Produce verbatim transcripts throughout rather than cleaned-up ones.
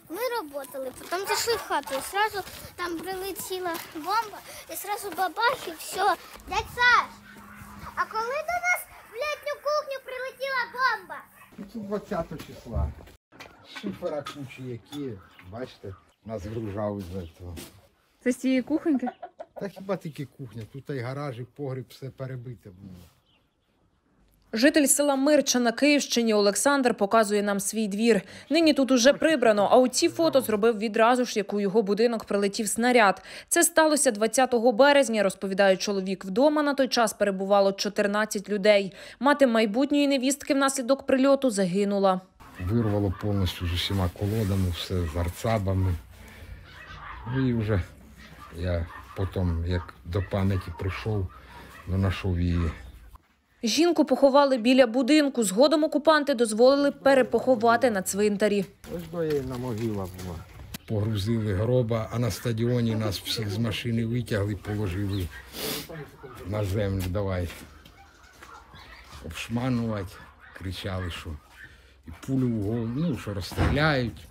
Ми працювали, потім зайшли в хату, і одразу там прилетіла бомба, і одразу бабах, і все. Дядь Саш, а коли до нас в літню кухню прилетіла бомба? Це двадцятого числа. Шифера кучі які, бачите, нас вигружали з цього. Це з цієї кухоньки? Та хіба тільки кухня, тут і гараж, і погріб, все перебите було. Житель села Мирча на Київщині Олександр показує нам свій двір. Нині тут уже прибрано, а оці фото зробив відразу ж, як у його будинок прилетів снаряд. Це сталося двадцятого березня, розповідає чоловік. Вдома на той час перебувало чотирнадцять людей. Мати майбутньої невістки внаслідок прильоту загинула. Вирвало повністю з усіма колодами, все з арцабами. І вже я потім, як до пам'яті прийшов, знайшов її. Жінку поховали біля будинку. Згодом окупанти дозволили перепоховати на цвинтарі. Ось до її на могила була. Погрузили гроба, а на стадіоні нас всіх з машини витягли, положили на землю. Давай обшманувати. Кричали, що і пулю в голову, ну, що розстріляють.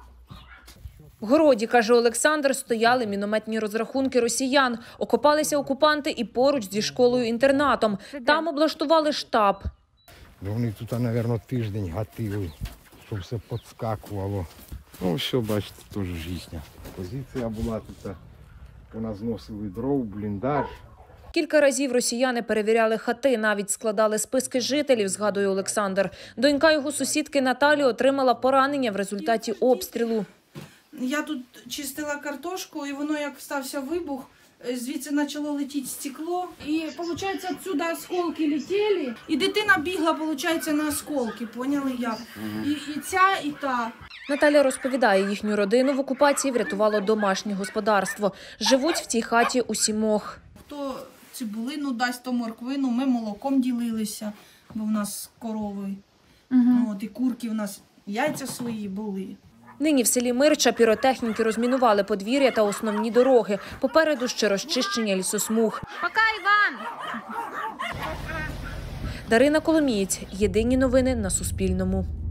В городі, каже Олександр, стояли мінометні розрахунки росіян. Окопалися окупанти і поруч зі школою-інтернатом. Там облаштували штаб. Вони тут, мабуть, тиждень гатили, щоб все підскакувало. Ну, все, бачите, теж життя. Позиція була тут, вона зносили дров, бліндаж. Кілька разів росіяни перевіряли хати, навіть складали списки жителів, згадує Олександр. Донька його сусідки Наталі отримала поранення в результаті обстрілу. Я тут чистила картошку, і воно, як стався вибух, звідси почало летіти стекло. І, виходить, відсюди осколки летіли. І дитина бігла, виходить, на осколки, поняли як? І, і ця, і та. Наталя розповідає, їхню родину в окупації врятувало домашнє господарство. Живуть в цій хаті у сімох. Хто цибулину дасть, то морквину, ми молоком ділилися, бо в нас корови. Угу. От, і курки в нас, яйця свої були. Нині в селі Мирча піротехніки розмінували подвір'я та основні дороги. Попереду ще розчищення лісосмуг. Пока, Іван! Дарина Коломієць. Єдині новини на Суспільному.